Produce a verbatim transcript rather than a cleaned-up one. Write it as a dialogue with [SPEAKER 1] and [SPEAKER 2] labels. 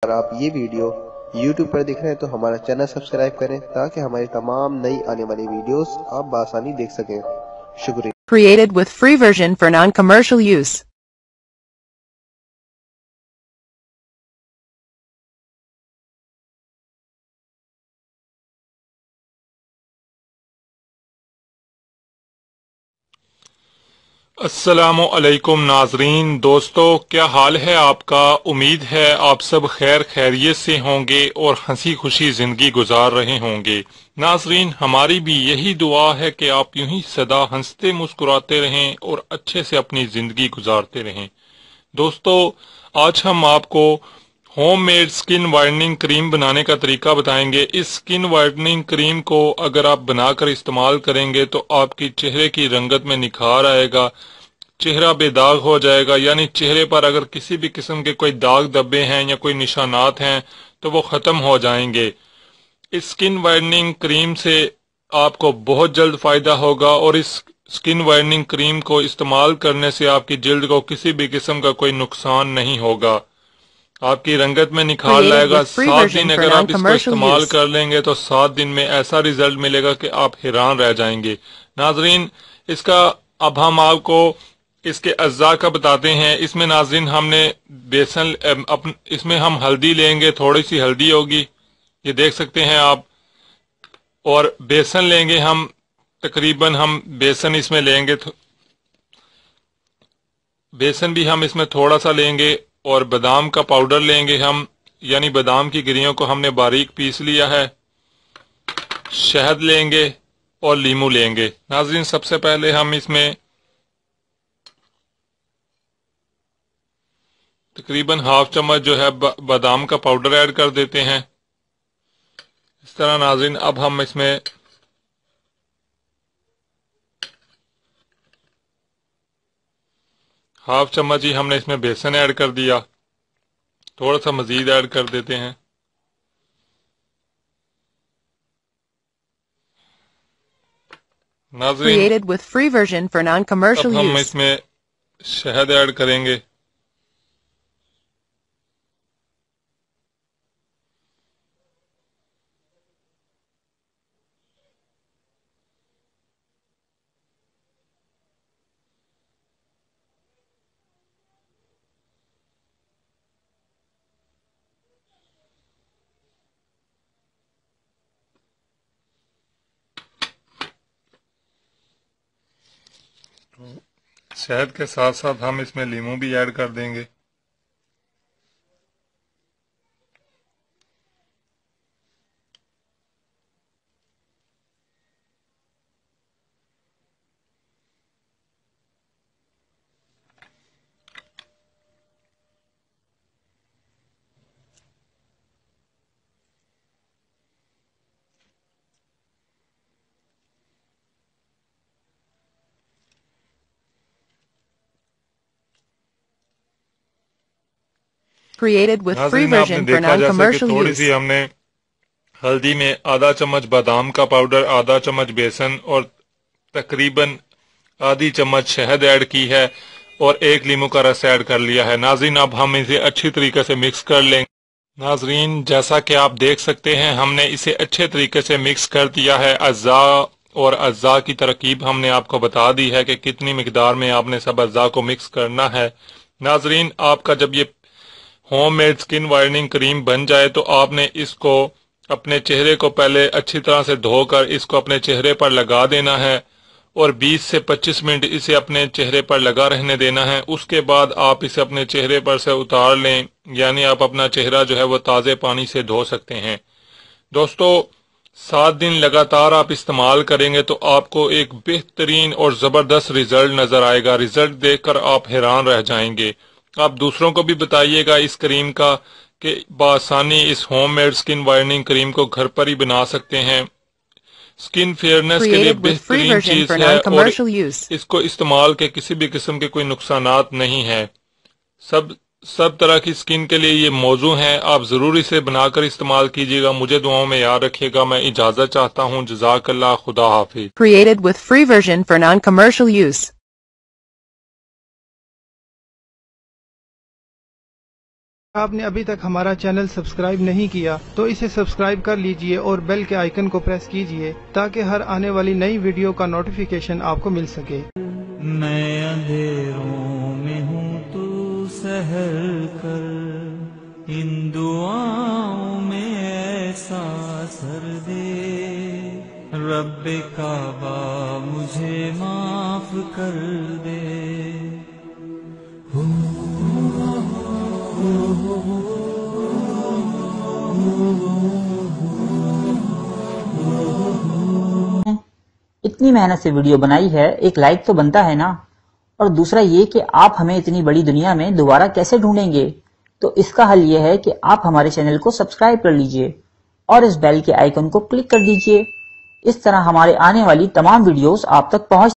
[SPEAKER 1] اگر آپ یہ ویڈیو یوٹیوب پر دیکھ رہے ہیں تو ہمارا چینل سبسکرائب کریں تاکہ ہماری تمام نئی آنے والی ویڈیوز آپ بآسانی دیکھ سکیں. شکریہ.
[SPEAKER 2] Created with free version for non-commercial use.
[SPEAKER 3] السلام علیکم ناظرین. دوستو کیا حال ہے آپ کا؟ امید ہے آپ سب خیر خیریت سے ہوں گے اور ہنسی خوشی زندگی گزار رہے ہوں گے. ناظرین ہماری بھی یہی دعا ہے کہ آپ یوں ہی سدا ہنستے مسکراتے رہیں اور اچھے سے اپنی زندگی گزارتے رہیں. دوستو آج ہم آپ کو homemade skin whitening cream بنانے کا طریقہ بتائیں گے. اس سکن وائٹننگ کریم کو اگر آپ بنا کر استعمال کریں گے تو آپ کی چہرے کی رنگت میں نکھار آئے گا، چہرہ بے داغ ہو جائے گا. یعنی چہرے پر اگر کسی بھی قسم کے کوئی داغ دبے ہیں یا کوئی نشانات ہیں تو وہ ختم ہو جائیں گے. اس سکن وائٹننگ کریم سے آپ کو بہت جلد فائدہ ہوگا اور اس سکن وائٹننگ کریم کو استعمال کرنے سے آپ کی جلد کو کسی بھی قسم کا کوئی نقصان نہیں ہوگا، آپ کی رنگت میں نکھار لائے گا. سات دن اگر آپ اس کو استعمال کر لیں گے تو سات دن میں ایسا ریزلٹ ملے گا کہ آپ حیران رہ جائیں گے. ناظرین اس کا اب ہم آپ کو اس کے اجزاء کا بتاتے ہیں. اس میں ناظرین ہم نے بیسن، اس میں ہم ہلدی لیں گے، تھوڑی سی ہلدی ہوگی یہ دیکھ سکتے ہیں آپ، اور بیسن لیں گے ہم، تقریباً ہم بیسن اس میں لیں گے، بیسن بھی ہم اس میں تھوڑا سا لیں گے، اور بادام کا پاؤڈر لیں گے ہم، یعنی بادام کی گریوں کو ہم نے باریک پیس لیا ہے. شہد لیں گے اور لیمو لیں گے. ناظرین سب سے پہلے ہم اس میں تقریباً ہاف چمچ جو ہے بادام کا پاؤڈر ایڈ کر دیتے ہیں. اس طرح ناظرین اب ہم اس میں ہاف چمچ ہی ہم نے اس میں بیسن ایڈ کر دیا، تھوڑا سا مزید ایڈ کر دیتے ہیں. ناظرین
[SPEAKER 2] Created with free version for non-commercial
[SPEAKER 3] اب ہم
[SPEAKER 2] use.
[SPEAKER 3] اس میں شہد ایڈ کریں گے. شہد کے ساتھ ساتھ ہم اس میں لیمو بھی ایڈ کر دیں گے.
[SPEAKER 2] Created with free
[SPEAKER 3] ناظرین آپ نے
[SPEAKER 2] version for
[SPEAKER 3] دیکھا جیسے کہ
[SPEAKER 2] non-commercial
[SPEAKER 3] تھوڑی
[SPEAKER 2] use.
[SPEAKER 3] سی ہم نے ہلدی میں آدھا چمچ بادام کا پاؤڈر، آدھا چمچ بیسن اور تقریباً آدھی چمچ شہد ایڈ کی ہے اور ایک لیمو کا رس ایڈ کر لیا ہے. ناظرین اب ہم اسے اچھی طریقے سے مکس کر لیں گے. ناظرین جیسا کہ آپ دیکھ سکتے ہیں ہم نے اسے اچھے طریقے سے مکس کر دیا ہے. اجزاء اور اجزاء کی ترکیب ہم نے آپ کو بتا دی ہے کہ کتنی مقدار میں آپ نے سب اجزاء کو مکس کرنا ہے. ناظرین آپ کا جب یہ homemade skin whitening cream بن جائے تو آپ نے اس کو اپنے چہرے کو پہلے اچھی طرح سے دھو کر اس کو اپنے چہرے پر لگا دینا ہے اور بیس سے پچیس منٹ اسے اپنے چہرے پر لگا رہنے دینا ہے. اس کے بعد آپ اسے اپنے چہرے پر سے اتار لیں، یعنی آپ اپنا چہرہ جو ہے وہ تازے پانی سے دھو سکتے ہیں. دوستو سات دن لگاتار آپ استعمال کریں گے تو آپ کو ایک بہترین اور زبردست رزلٹ نظر آئے گا. رزلٹ دیکھ کر آپ حیران رہ جائیں گے. آپ دوسروں کو بھی بتائیے گا اس کریم کا کہ بآسانی اس homemade skin whitening cream کو گھر پر ہی بنا سکتے ہیں. سکن فیئرنس کے لیے
[SPEAKER 2] Created with free
[SPEAKER 3] بہترین
[SPEAKER 2] version
[SPEAKER 3] چیز
[SPEAKER 2] for
[SPEAKER 3] ہے اور
[SPEAKER 2] non-commercial use.
[SPEAKER 3] اس کو استعمال کے کسی بھی قسم کے کوئی نقصانات نہیں ہیں. سب سب طرح کی سکن کے لیے یہ موضوع ہیں. آپ ضرور اسے بنا کر استعمال کیجیے گا. مجھے دعاؤں میں یاد رکھیے گا. میں اجازت چاہتا ہوں. جزاک اللہ. خدا حافظ.
[SPEAKER 2] Created with free version for non-commercial use.
[SPEAKER 4] آپ نے ابھی تک ہمارا چینل سبسکرائب نہیں کیا تو اسے سبسکرائب کر لیجئے اور بیل کے آئیکن کو پریس کیجئے تاکہ ہر آنے والی نئی ویڈیو کا نوٹیفیکیشن آپ کو مل سکے۔
[SPEAKER 5] میں اندھیروں میں ہوں تو سحر کر، ان دعاؤں میں ایسا اثر دے، رب کعبہ مجھے معاف کر دے۔
[SPEAKER 6] اتنی محنت سے ویڈیو بنائی ہے، ایک لائک تو بنتا ہے نا، اور دوسرا یہ کہ آپ ہمیں اتنی بڑی دنیا میں دوبارہ کیسے ڈھونڈیں گے؟ تو اس کا حل یہ ہے کہ آپ ہمارے چینل کو سبسکرائب کر لیجئے اور اس بیل کے آئیکن کو کلک کر دیجئے۔ اس طرح ہمارے آنے والی تمام ویڈیوز آپ تک پہنچ